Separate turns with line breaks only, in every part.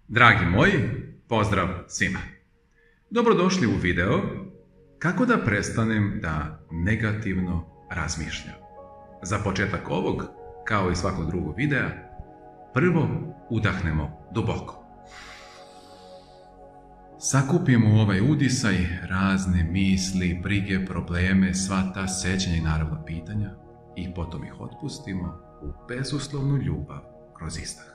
Dragi moji, pozdrav svima. Dobrodošli u video kako da prestanem da negativno razmišljam. Za početak ovog, kao i svakog drugog videa, prvo udahnemo duboko. Sakupimo u ovaj udisaj razne misli, brige, probleme, sva ta sećanja i naravno pitanja i potom ih otpustimo u bezuslovnu ljubav kroz izdah.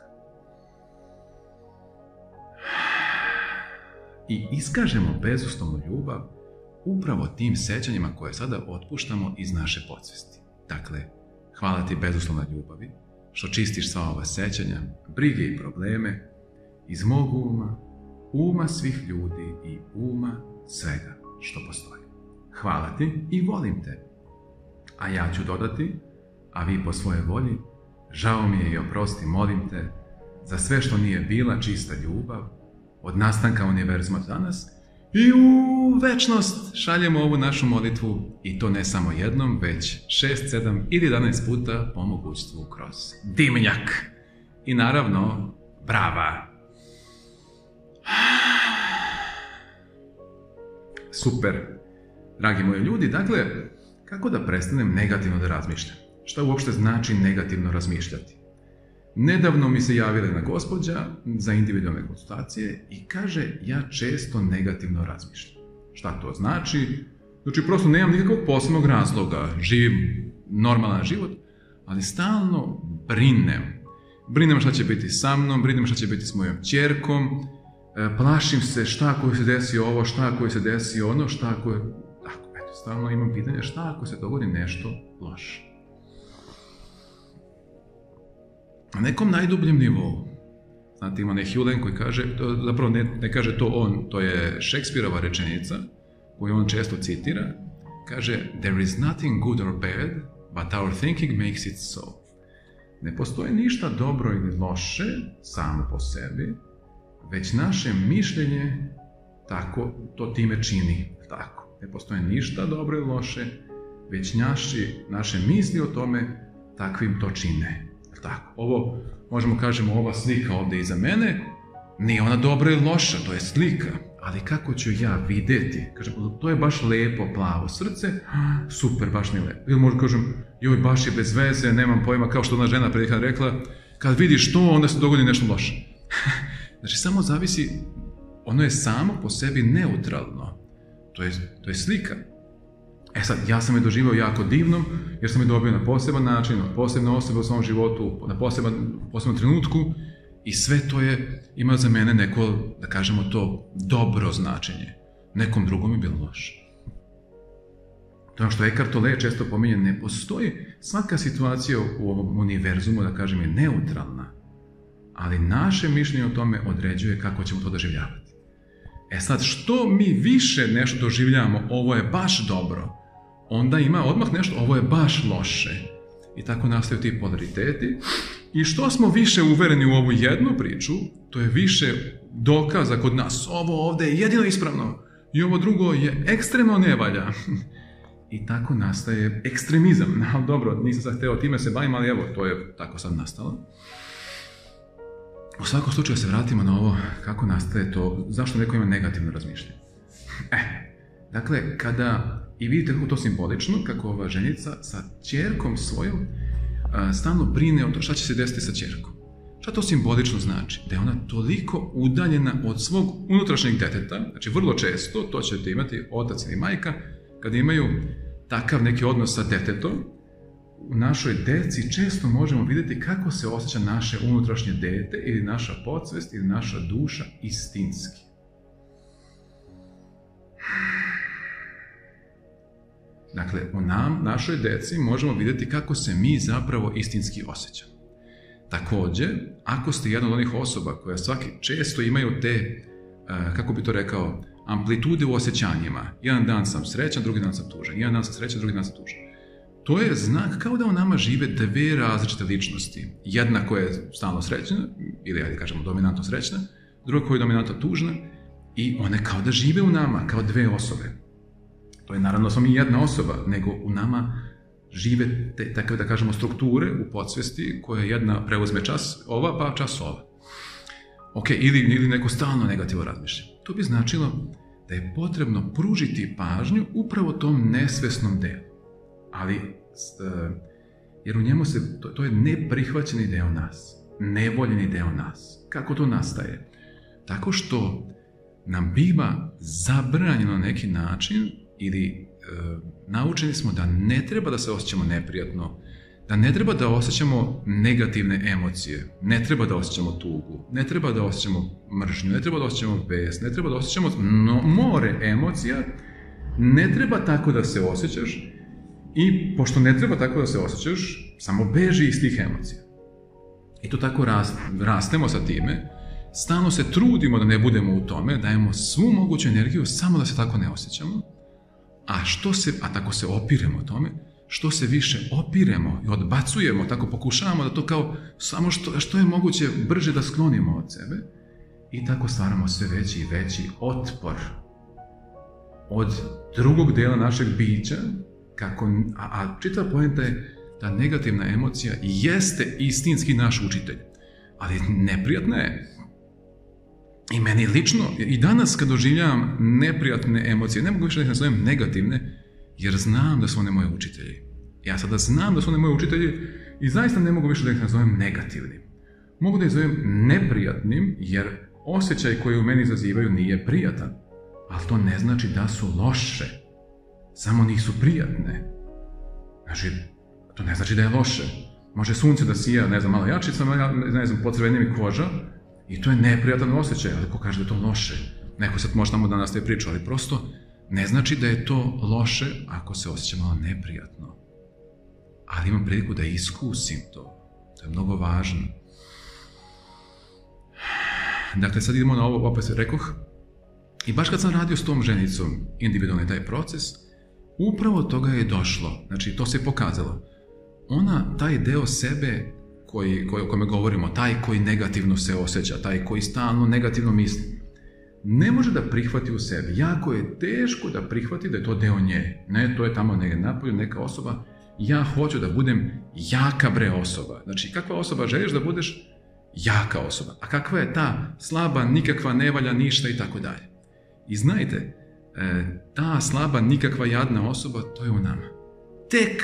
I iskažemo bezuslovnu ljubav upravo tim sećanjima koje sada otpuštamo iz naše podsvesti. Dakle, hvala ti bezuslovna ljubavi što čistiš sva ova sećanja, brige i probleme iz mog uma svih ljudi i uma svega što postoji. Hvala ti i volim te. A ja ću dodati, a vi po svojoj volji, žao mi je i oprosti, molim te za sve što nije bila čista ljubav od nastanka univerzuma do danas i u večnost šaljemo ovu našu molitvu i to ne samo jednom, već 6, 7 ili 11 puta po mogućstvu kroz dimnjak. I naravno, brava. Super. Dragi moji ljudi, dakle, kako da prestanem negativno da razmišljam? Šta uopšte znači negativno razmišljati? Nedavno mi se javila jedna gospođa za individualne konsultacije i kaže, ja često negativno razmišljam. Šta to znači? Znači, prosto nemam nikakvog posebnog razloga, živim normalan život, ali stalno brinem. Brinem šta će biti sa mnom, brinem šta će biti s mojom ćerkom, plašim se šta ako se desi ovo, šta ako se desi ono, šta ako je... Tako, eto, stalno imam pitanje šta ako se dogodi nešto loše. Na nekom najdubljem nivou, znate, ima Hewlett koji kaže, zapravo ne kaže to on, to je Shakespeareova rečenica koju on često citira, kaže there is nothing good or bad, but our thinking makes it so. Ne postoji ništa dobro ili loše samo po sebi, već naše mišljenje tako to time čini. Tako. Ne postoji ništa dobro ili loše, već naše misli o tome takvim to čine. Tako. Ovo, možemo kažemo, ova slika ovdje iza mene, nije ona dobra ili loša, to je slika, ali kako ću ja vidjeti? Kažem, to je baš lepo, plavo srce, super, baš mi je lepo. Ili možda kažem, joj, baš je bez veze, nemam pojma, kao što ona žena prethodno rekla, kad vidiš to, onda se dogodi nešto loše. Znači, samo zavisi, ono je samo po sebi neutralno, to je slika. E sad, ja sam je doživio jako divnom, jer sam je dobio na poseban način, od posebne osobe u svom životu, na posebnom trenutku i sve to je ima za mene neko, da kažemo to, dobro značenje. Nekom drugom je bilo loše. To je ono što Eckhart Tolle često pominje, ne postoji svaka situacija u ovom univerzumu, da kažem, je neutralna, ali naše mišljenje o tome određuje kako ćemo to doživljavati. E sad, što mi više nešto doživljavamo, ovo je baš dobro, onda ima odmah nešto, ovo je baš loše. I tako nastaju ti polariteti. I što smo više uvereni u ovu jednu priču, to je više dokaza kod nas. Ovo ovdje je jedino ispravno i ovo drugo je ekstremno ne valja. I tako nastaje ekstremizam. No, dobro, nisam sad hteo time se bavim, ali evo, to je tako sad nastalo. U svakom slučaju se vratimo na ovo kako nastaje to, zašto neko ima negativno razmišljanje. Dakle, kada, i vidite kako to simbolično, kako ova ženica sa ćerkom svojom stalno brine o to šta će se desiti sa ćerkom. Šta to simbolično znači? Da je ona toliko udaljena od svog unutrašnjeg deteta, znači vrlo često, to ćete imati otac ili majka, kada imaju takav neki odnos sa detetom, u našoj deci često možemo vidjeti kako se osjeća naše unutrašnje dete ili naša podsvest ili naša duša istinski. Dakle, u našoj deci možemo vidjeti kako se mi zapravo istinski osjećamo. Također, ako ste jedna od onih osoba koja svaki često imaju te, kako bi to rekao, amplitude u osjećanjima. Jedan dan sam srećan, drugi dan sam tužan. Jedan dan sam srećan, drugi dan sam tužan. To je znak kao da u nama žive dve različite ličnosti. Jedna koja je stalno srećna, ili ajde kažemo dominantno srećna, druga koja je dominantno tužna i one kao da žive u nama, kao dve osobe. To je naravno samo jedna osoba, nego u nama žive takve, da kažemo, strukture u podsvesti koje jedna preuzme čas ova, pa čas ova. Ok, ili neko stalno negativno razmišlja. To bi značilo da je potrebno pružiti pažnju upravo tom nesvesnom delu. Ali, jer u njemu to je neprihvaćeni deo nas, nevoljeni deo nas. Kako to nastaje? Tako što nam biva zabranjeno na neki način ili naučeni smo da ne treba da se osjećamo neprijatno, da ne treba da osjećamo negativne emocije, ne treba da osjećamo tugu, ne treba da osjećamo mržnju, ne treba da osjećamo bes, ne treba da osjećamo more emocija, ne treba tako da se osjećaš i pošto ne treba tako da se osjećaš, samo beži iz tih emocija. I to tako rastemo sa time, stalno se trudimo da ne budemo u tome, dajemo svu moguću energiju samo da se tako ne osjećamo, a tako se opiremo tome, što se više opiremo i odbacujemo, tako pokušavamo da to kao samo što je moguće brže da sklonimo od sebe i tako stvaramo sve veći i veći otpor od drugog dela našeg bića, a čitava poenta je da negativna emocija jeste istinski naš učitelj, ali neprijatna je. I meni lično, i danas kad doživljavam neprijatne emocije, ne mogu više da ih nazovem negativne, jer znam da su one moje učitelji. Ja sada znam da su one moje učitelji i zaista ne mogu više da ih nazovem negativnim. Mogu da ih zovem neprijatnim, jer osjećaj koji u meni izazivaju nije prijatan. Ali to ne znači da su loše. Samo nisu prijatne. Znači, to ne znači da je loše. Može sunce da sija, ne znam, malo jače, pocrvenije mi koža i to je neprijatan osjećaj, ali ko kaže da je to loše? Neko sad može tamo da nastavi priču, ali prosto ne znači da je to loše ako se osjeća malo neprijatno. Ali imam priliku da iskusim to. To je mnogo važno. Dakle, sad idemo na ovo, opet se rekoh. I baš kad sam radio s tom ženicom, individualni taj proces, upravo toga je došlo. Znači, to se pokazalo. Ona, taj deo sebe o kome govorimo, taj koji negativno se osjeća, taj koji stalno negativno misli, ne može da prihvati u sebi. Jako je teško da prihvati da je to deo nje. Ne, to je tamo napolju neka osoba. Ja hoću da budem jaka osoba. Znači, kakva osoba želiš da budeš? Jaka osoba. A kakva je ta slaba, nikakva, ne valja ništa i tako dalje. I znajte, ta slaba, nikakva, jadna osoba, to je u nama. Tek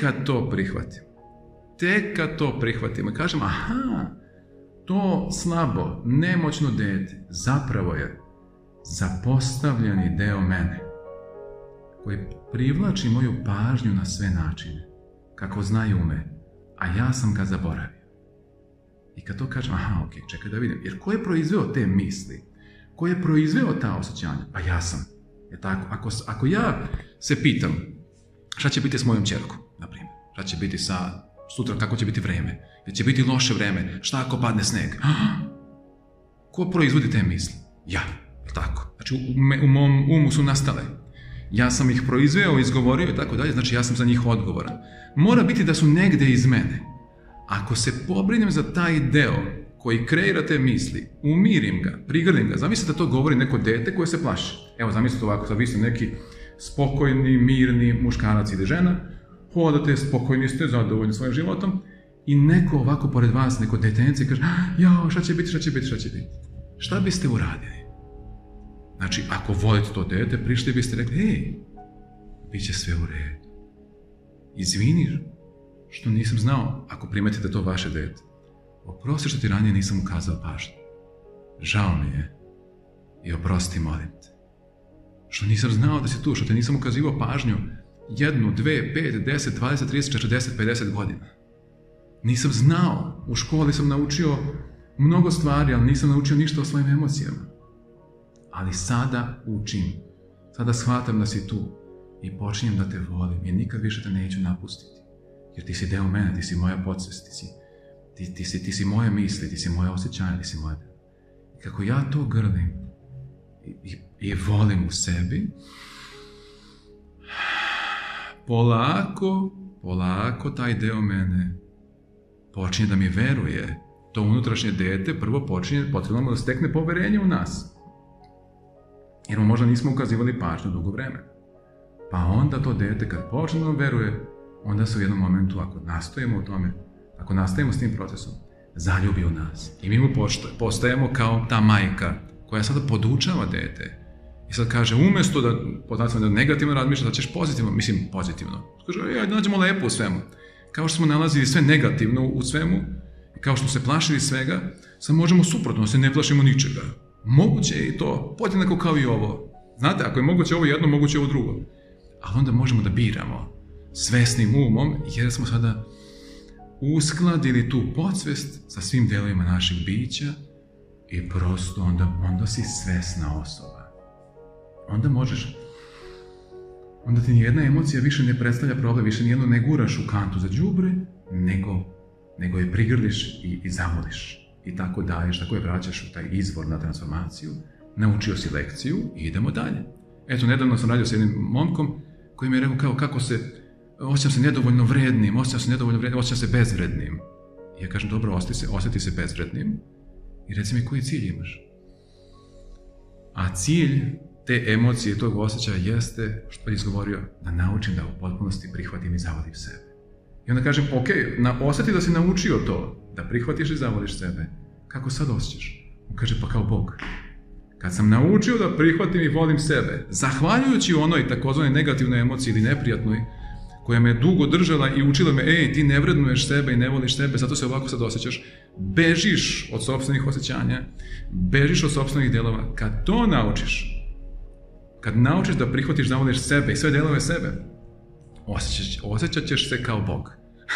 kad to prihvatimo, kažem, aha, to slabo, nemoćno dete zapravo je zapostavljeni deo mene, koji privlači moju pažnju na sve načine, kako znaju me, a ja sam ga zaboravio. I kad to kažem, aha, ok, čekaj da vidim, jer ko je proizveo te misli? Ko je proizveo ta osjećanja? Pa ja sam. Jer tako, ako ja se pitam šta će biti s mojom ćerkom, na primjer, šta će biti sutra, kako će biti vreme, jer će biti loše vreme, šta ako padne sneg? Ko proizvodi te misli? Ja, je tako? Znači, u mom umu su nastale. Ja sam ih proizveo, izgovorio i tako dalje, znači ja sam za njih odgovoran. Mora biti da su negde iz mene. Ako se pobrinem za taj deo koji kreira te misli, umirim ga, prigrlim ga, zamislite da to govori neko dete koje se plaši. Evo, zamislite ovako, sad vi ste neki spokojni, mirni muškarac ili žena, hodate, spokojni ste, zadovoljni svojim životom i neko ovako pored vas, neko detence kaže, jao, šta će biti? Šta biste uradili? Znači, ako volite to dete, prišli biste rekli, hej, bit će sve u redu. Izvini što nisam znao, ako primetite to vaše dete. Oprosti što ti ranije nisam ukazao pažnju. Žao mi je i oprosti, molim te. Što nisam znao da si tu, što te nisam ukazivao pažnju 1, 2, 5, 10, 20, 30, 40, 50 godina. Nisam znao, u školi sam naučio mnogo stvari, ali nisam naučio ništa o svojim emocijama. Ali sada učim, sada shvatam da si tu i počinjem da te volim i nikad više te neću napustiti. Jer ti si deo mene, ti si moja podsvest, ti si moje misli, ti si moje osjećanje, ti si moje. I kako ja to grlim i volim u sebi, polako taj deo mene počinje da mi veruje. To unutrašnje dete prvo potrebno da stekne poverenje u nas. Jer mu možda nismo ukazivali pažnju dugo vremena. Pa onda to dete kad počne da veruje, onda se u jednom momentu, ako nastojimo u tome, ako nastavimo s tim procesom, zaljubi u nas. I mi mu postajemo kao ta majka koja sada podučava dete. I sad kaže, umjesto da podacimo da negativno razmišlja, da ćeš pozitivno, mislim pozitivno. Kaže, ajde nađemo lepo u svemu. Kao što smo nalazili sve negativno u svemu, kao što smo se plašili svega, sad možemo suprotno, da se ne plašimo ničega. Moguće je i to, podjednako kao i ovo. Znate, ako je moguće ovo jedno, moguće je ovo drugo. Ali onda možemo da biramo svesnim umom, jer smo sada uskladili tu podsvest sa svim delovima našeg bića i prosto onda si svesna osoba. Onda možeš, onda ti nijedna emocija više ne predstavlja problem, više nijedno ne guraš u kantu za đubre, nego je prigrliš i zavoliš. I tako daješ, tako je vraćaš u taj izvor na transformaciju, naučio si lekciju i idemo dalje. Eto, nedavno sam radio s jednim momkom koji mi je rekao kako se, osjećam se nedovoljno vrednim, osjećam se bezvrednim. I ja kažem, dobro, osjeti se bezvrednim i reci mi koji cilj imaš. A cilj te emocije i tog osjećaja jeste, što je izgovorio, da naučim da u potpunosti prihvatim i zavolim sebe. I onda kažem, ok, osjeti da si naučio to, da prihvatiš i zavoliš sebe. Kako sad osjećaš? On kaže, pa kao Bog. Kad sam naučio da prihvatim i volim sebe, zahvaljujući onoj takozvanoj negativnoj emociji ili neprijatnoj, koja me dugo držala i učila me, ti ne vrednuješ sebe i ne voliš sebe, zato se ovako sad osjećaš, bežiš od sopstvenih osjećanja, bežiš od sopstvenih delova. Kad to naučiš, kad naučiš da prihvatiš, zavoliš sebe i sve delove sebe, osjećat ćeš se kao Bog.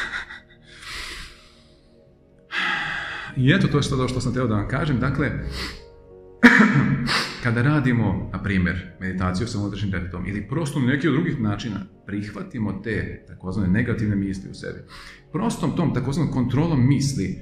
I eto, to je što sam htio da vam kažem. Dakle, kada radimo, na primjer, meditaciju sa unutrašnjim detetom ili prosto na neki od drugih načina, prihvatimo te takozvane negativne misli u sebi. Prostom tom takozvanom kontrolom misli,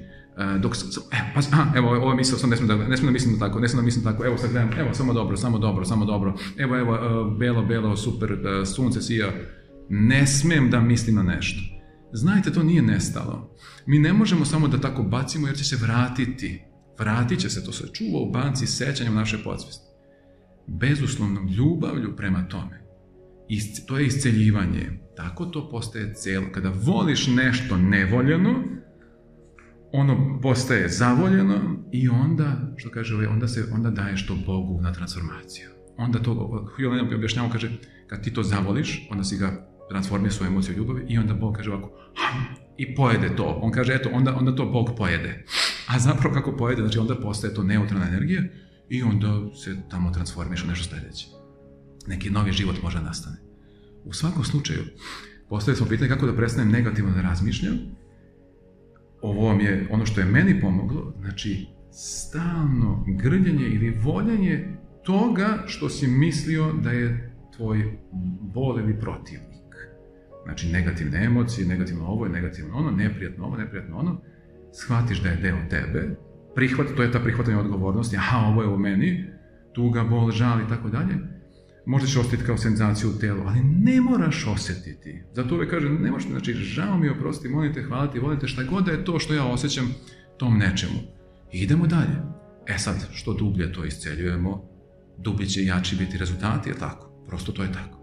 ova misla, ne smijem da mislim tako, evo sad gledam, evo samo dobro, evo, belo, super, sunce sija, ne smijem da mislim na nešto. Znajte, to nije nestalo. Mi ne možemo samo da tako bacimo jer će se vratiti. Vratit će se, to se čuva u banci sećanjem naše podsvesti. Bezuslovnom ljubavlju prema tome. To je isceljivanje. Tako to postaje celo. Kada voliš nešto nevoljeno, ono postaje zavoljeno i onda, što kaže, onda daješ to Bogu na transformaciju. Onda to, Hillel objašnjava, kaže, kad ti to zavoliš, onda si ga transformira svoju emociju ljubavi i onda Bog kaže ovako, i pojede to. On kaže, eto, onda to Bog pojede. A zapravo kako pojede, znači onda postaje to neutralna energija i onda se tamo transformiš u nešto sljedeće. Neki novi život može nastane. U svakom slučaju, postavili smo pitanje kako da prestanem negativno da razmišljam. Ovo vam je ono što je meni pomoglo, znači stalno grljenje ili voljenje toga što si mislio da je tvoj bol ili protivnik. Znači negativne emocije, negativno ovo, negativno ono, neprijatno ono, shvatiš da je deo tebe, to je ta prihvatanja odgovornosti, ovo je u meni, tuga, bol, žal i tako dalje. Možda ćeš osjetiti kao senzaciju u telu, ali ne moraš osjetiti. Zato uvijek kažem, ne možeš, znači, žao mi, oprosti, molim te, hvala ti, volim te, šta god da je to što ja osjećam tom nečemu. I idemo dalje. Sad, što dublje to isceljujemo, dublje će jači biti rezultati, je tako. Prosto to je tako.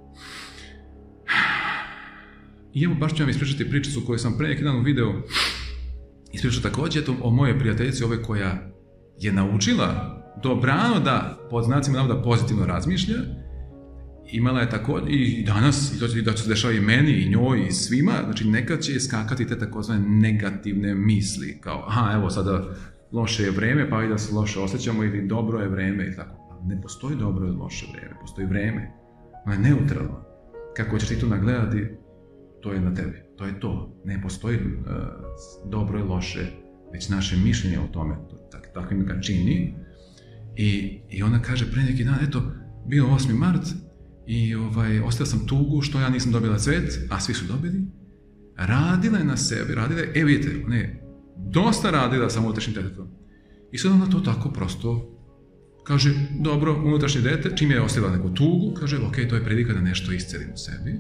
I evo, baš ću vam ispričati pričicu koju sam pre neki dan u videu ispričao također o mojoj prijateljici, ove koja je naučila dobrano da, pod znacima navoda, pozitivno razmišlja. Imala je također i danas, i da će se dešava i meni, i njoj, i svima, znači nekad će iskakati te takozvane negativne misli, kao, evo sada loše je vreme, pa i da se loše osjećamo, ili dobro je vreme, i tako. Ne postoji dobro ili loše vreme, postoji vreme, ono je neutralno. Kako ćeš ti to nagledati, to je na tebi, to je to. Ne postoji dobro i loše, već naše mišljenje o tome, takvim ga čini. I ona kaže pre neki dan, eto, bio 8. mart, i ostavila sam tugu što ja nisam dobila cvet, a svi su dobili. Radila je na sebi, vidite, dosta radila sa unutrašnjim detetom. I sad ona to tako prosto kaže, dobro, unutrašnje dete, čim je ostavila neku tugu, kaže, ok, to je prilika da nešto iscelim u sebi.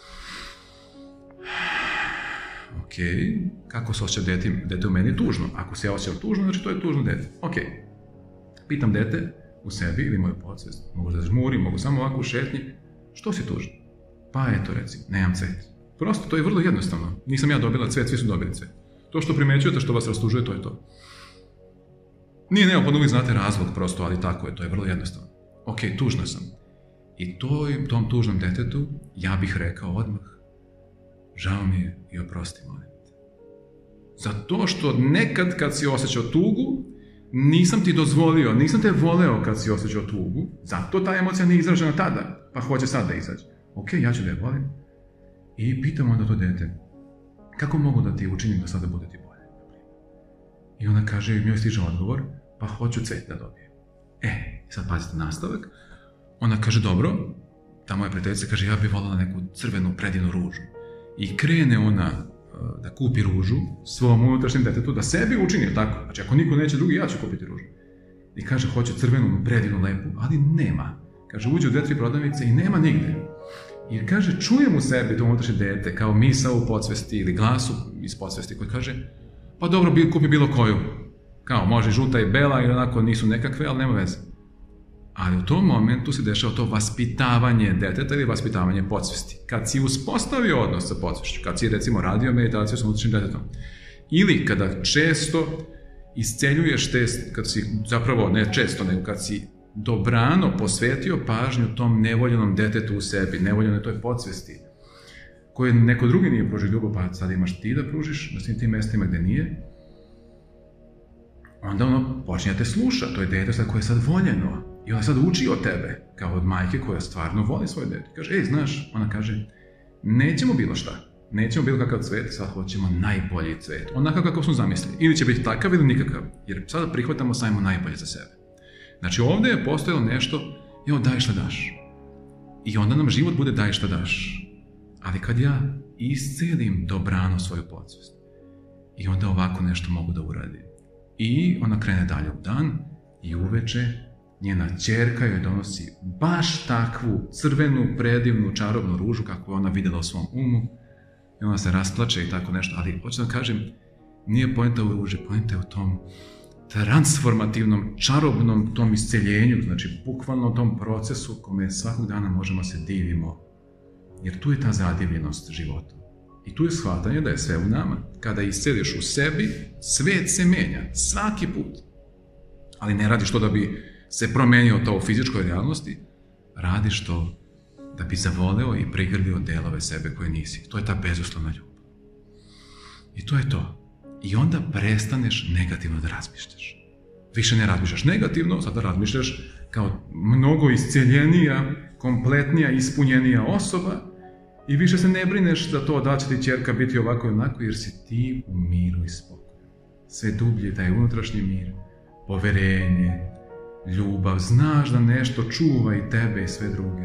Ok, kako se osjeća dete u meni? Tužno. Ako se ja osjećam tužno, znači to je tužno dete. Ok, pitam dete u sebi ili moju podsvest, mogu da žmurim, mogu samo ovako u šetnji, što si tužno? Pa eto, recimo, nemam cvet. Prosto, to je vrlo jednostavno. Nisam ja dobila cvet, svi su dobili cvet. To što primećujete, što vas rastužuje, to je to. Nije neophodno uvijek znate razlog prosto, ali tako je, to je vrlo jednostavno. Ok, tužna sam. I tom tužnom detetu ja bih rekao odmah, žao mi je i oprosti, molim te. Zato što nekad kad si osjećao tugu, nisam ti dozvolio, nisam te voleo kad si osjećao tugu, zato ta emocija nije izražena tada, pa hoće sad da izađe. Ok, ja ću da je volim. I pitam onda to dete, kako mogu da ti učinim da sada bude ti bolje? I ona kaže, njoj stiže odgovor, pa hoću cvet da dobijem. Sad pazite nastavak. Ona kaže, dobro, ta moja prijateljica kaže, ja bih voljela neku crvenu predivnu ružu. I krene ona da kupi ružu svom unutrašnjem detetu, da sebi učini, tako? Znači, ako niko neće drugi, ja ću kupiti ružu. I kaže, hoće crvenu, predivnu, lepu, ali nema. Kaže, uđe u 2-3 prodavnice i nema nigde. I kaže, čujem u sebi to unutrašnje dete, kao misao u podsvesti ili glasu iz podsvesti koji kaže, pa dobro, kupi bilo koju. Kao, može žuta i bela i onako nisu nekakve, ali nema veze. Ali u tom momentu se dešava to vaspitavanje deteta ili vaspitavanje podsvesti. Kad si uspostavio odnos sa podsvešću, kad si recimo radio meditaciju sa unutrašnjim detetom, ili kada često isceljuješ te, kad si zapravo, ne često, nego kad si dobrano posvetio pažnju tom nevoljenom detetu u sebi, nevoljenoj toj podsvesti, koje neko drugi nije pružio ljubav, pa sad imaš ti da pružiš na svim tim mestima gde nije, onda ono počinje da te sluša, to je dete sad koje je sad voljeno. I ona sad uči od tebe, kao od majke koja stvarno voli svoje dete. Kaže, znaš, ona kaže, nećemo bilo šta, nećemo bilo kakav cvet, sad hoćemo najbolji cvet, onakav kako smo zamislili. Ili će biti takav ili nikakav, jer sada prihvatamo samo najbolje za sebe. Znači ovdje je postojalo nešto, daj šta daš. I onda nam život bude daj šta daš. Ali kad ja iscelim dobrano svoju podsvest, i onda ovako nešto mogu da uradim. I ona krene dalje u dan i uveče njena ćerka joj donosi baš takvu crvenu, predivnu, čarobnu ružu kakvu je ona vidjela u svom umu. I ona se rasplače i tako nešto. Ali hoću da kažem, nije poenta u ruži, poenta je u tom transformativnom, čarobnom tom isceljenju, znači bukvalno tom procesu kome svakog dana možemo se divimo. Jer tu je ta zadivljenost života. I tu je shvatanje da je sve u nama. Kada isceliš u sebi, svet se menja, svaki put. Ali ne radiš to da bi se promenio to u fizičkoj realnosti, radiš to da bi zavoleo i prigrlio delove sebe koje nisi. To je ta bezuslovna ljubav. I to je to. I onda prestaneš negativno da razmišljaš. Više ne razmišljaš negativno, sada razmišljaš kao mnogo isceljenija, kompletnija, ispunjenija osoba i više se ne brineš za to da će ti ćerka biti ovako i onako, jer si ti u miru i spokoju. Sve dublje taj unutrašnji mir, poverenje, ljubav, znaš da nešto čuva i tebe i sve druge.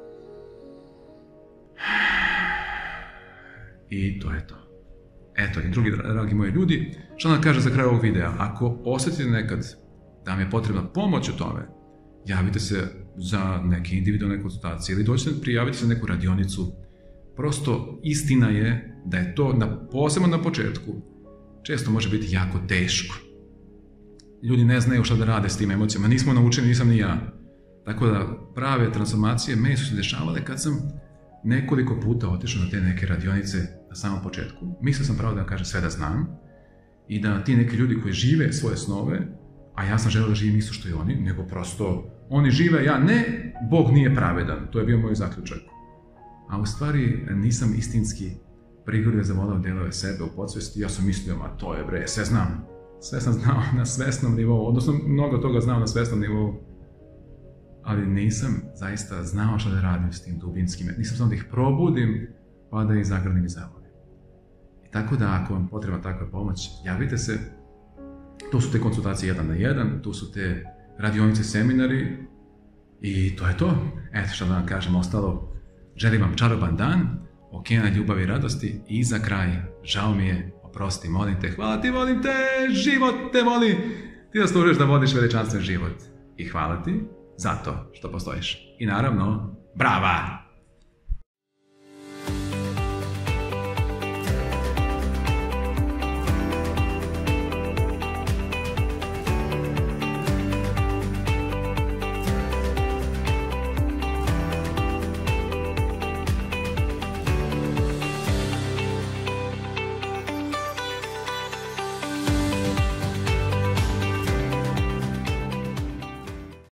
I to je to. Eto, i drugi dragi moji ljudi, što nam kaže za kraj ovog videa, ako osjetite nekad da vam je potrebna pomoć u tome, javite se za neke individualne konsultacije ili dođite prijaviti se na neku radionicu. Prosto istina je da je to, posebno na početku, često može biti jako teško. Ljudi ne znaju šta da rade s tim emocijama, nismo naučeni, nisam ni ja. Tako da prave transformacije meni su se dešavale kad sam nekoliko puta otišao na te neke radionice na samom početku. Mislio sam pravo da kažem sve da znam i da ti neki ljudi koji žive svoje snove, a ja sam želeo da živim isto što i oni, nego prosto oni žive, ja ne, Bog nije pravedan. To je bio moj zaključak. A u stvari nisam istinski prigrlio zavoleo delove sebe u podsvesti. Ja sam mislio, ma to je bre, sve znam. Sve sam znao na svesnom nivou, odnosno mnogo toga znao na svesnom nivou. Ali nisam zaista znao šta da radim s tim dubinskim. Nisam znao da ih probudim, pa da ih zagrlim i zavolim. I tako da ako vam potrebna takva pomoć, javite se. To su te konsultacije 1 na 1, tu su te radionice, seminari i to je to. Eto što da vam kažem ostalo. Želim vam čaroban dan, okeana ljubavi i radosti i za kraj, žao mi je, oprosti, molim te, hvala ti, volim te, život te voli. Ti zaslužuješ da vodiš veličanstven život. I hvala ti za to što postojiš. I naravno, brava!